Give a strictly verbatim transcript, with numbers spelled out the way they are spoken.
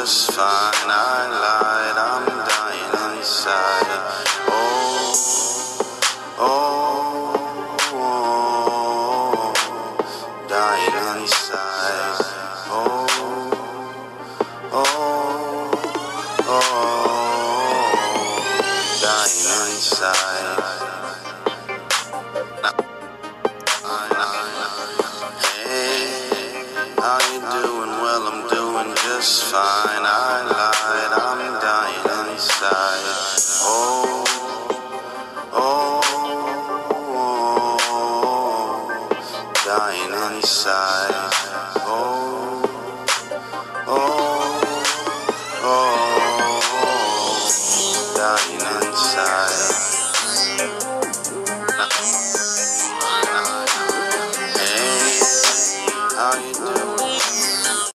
just fine. I lied, I'm dying inside. Oh, oh, oh, dying inside. Oh, oh, oh, dying inside. Hey, how you doing? Well, I'm doing just fine. I lied, I'm dying inside. Oh, oh, oh, dying inside. Oh, oh, oh, dying inside. Hey, how you doing?